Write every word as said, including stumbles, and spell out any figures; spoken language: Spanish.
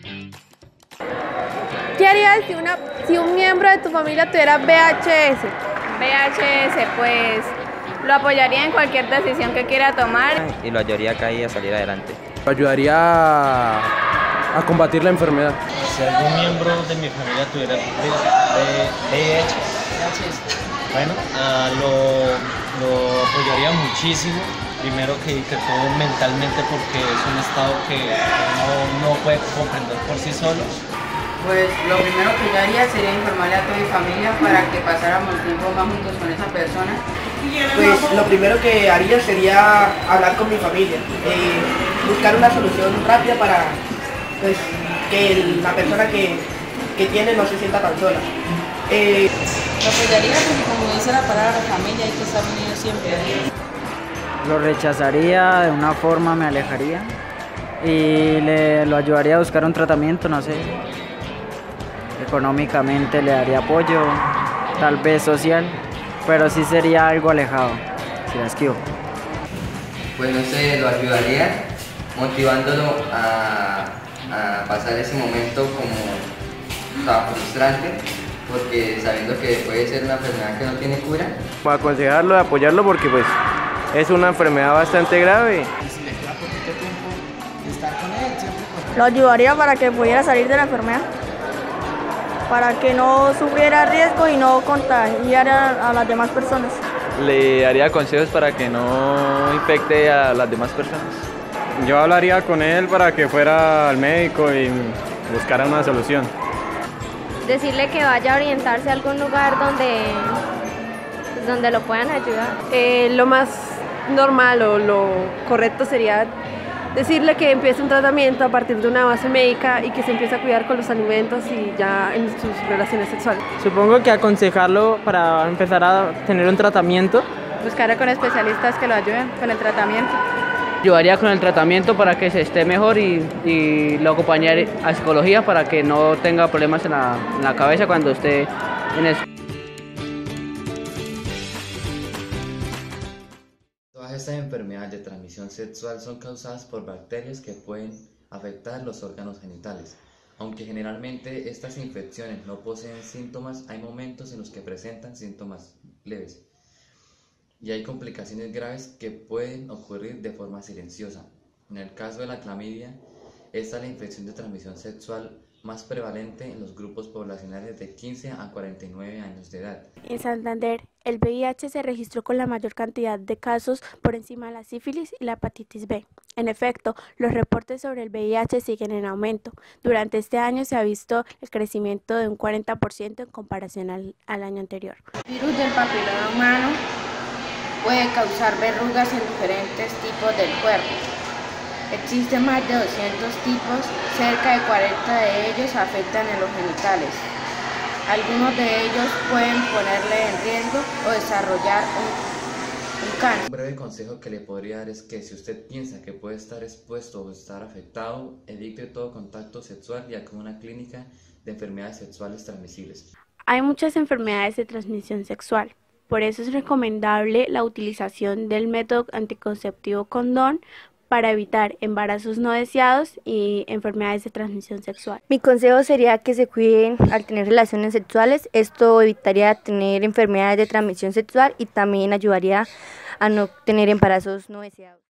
¿Qué harías si, una, si un miembro de tu familia tuviera V I H S? V I H S, pues lo apoyaría en cualquier decisión que quiera tomar. Y lo ayudaría acá y a salir adelante. Lo ayudaría a, a combatir la enfermedad. Si algún miembro de mi familia tuviera V I H S, bueno, uh, lo, lo apoyaría muchísimo. Primero que, que todo mentalmente, porque es un estado que uno no puede comprender por sí solo. Pues lo primero que yo haría sería informarle a toda mi familia para que pasáramos tiempo más juntos con esa persona. Pues lo primero que haría sería hablar con mi familia, eh, buscar una solución rápida para pues, que la persona que, que tiene no se sienta tan sola. Eh, lo apoyaría porque, como dice la palabra familia, hay que estar unidos siempre. Lo rechazaría de una forma, me alejaría y le, lo ayudaría a buscar un tratamiento, no sé. Económicamente le daría apoyo, tal vez social, pero sí sería algo alejado, si la esquivo. Pues no sé, lo ayudaría motivándolo a, a pasar ese momento como tan frustrante, porque sabiendo que puede ser una enfermedad que no tiene cura. Para aconsejarlo, apoyarlo, porque pues es una enfermedad bastante grave. Lo ayudaría para que pudiera salir de la enfermedad, para que no sufriera riesgo y no contagiara a las demás personas. Le daría consejos para que no infecte a las demás personas. Yo hablaría con él para que fuera al médico y buscara una solución. Decirle que vaya a orientarse a algún lugar donde, pues, donde lo puedan ayudar. Eh, lo más normal o lo correcto sería decirle que empiece un tratamiento a partir de una base médica y que se empiece a cuidar con los alimentos y ya en sus relaciones sexuales. Supongo que aconsejarlo para empezar a tener un tratamiento. Buscar con especialistas que lo ayuden con el tratamiento. Ayudaría con el tratamiento para que se esté mejor y, y lo acompañaría a psicología para que no tenga problemas en la, en la cabeza cuando esté en eso. Todas estas enfermedades de transmisión sexual son causadas por bacterias que pueden afectar los órganos genitales. Aunque generalmente estas infecciones no poseen síntomas, hay momentos en los que presentan síntomas leves. Y hay complicaciones graves que pueden ocurrir de forma silenciosa. En el caso de la clamidia, esta es la infección de transmisión sexual más prevalente en los grupos poblacionales de quince a cuarenta y nueve años de edad. En Santander, el V I H se registró con la mayor cantidad de casos por encima de la sífilis y la hepatitis B. En efecto, los reportes sobre el V I H siguen en aumento. Durante este año se ha visto el crecimiento de un cuarenta por ciento en comparación al, al año anterior. El virus del papiloma humano puede causar verrugas en diferentes tipos del cuerpo. Existen más de doscientos tipos, cerca de cuarenta de ellos afectan en los genitales. Algunos de ellos pueden ponerle en riesgo o desarrollar un, un cáncer. Un breve consejo que le podría dar es que si usted piensa que puede estar expuesto o estar afectado, evite todo contacto sexual y acuda a una clínica de enfermedades sexuales transmisibles. Hay muchas enfermedades de transmisión sexual. Por eso es recomendable la utilización del método anticonceptivo condón para evitar embarazos no deseados y enfermedades de transmisión sexual. Mi consejo sería que se cuiden al tener relaciones sexuales. Esto evitaría tener enfermedades de transmisión sexual y también ayudaría a no tener embarazos no deseados.